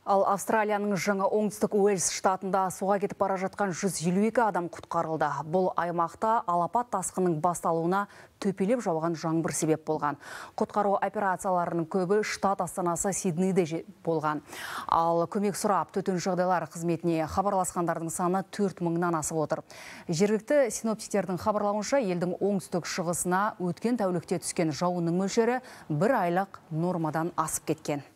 Ал Австралияның жаңа оңтүстік Уэльс штатында суға кетіп бара жатқан 152 адам құтқарылды. Бұл аймақта алапат тасқынның басталуына төпелеп жауған жаңбыр себеп болған. Құтқару операцияларының көбі штат астанасы Сиднейде болған. Ал көмек сұрап төтенше жағдайлар қызметіне хабарласқандардың саны 4000-нан асып отыр. Жергілікті синоптиктердің хабарлауынша, елдің оңтүстік шығысына өткен тәулікте түскен жауынның мөлшері 1 айлық нормадан асып кеткен.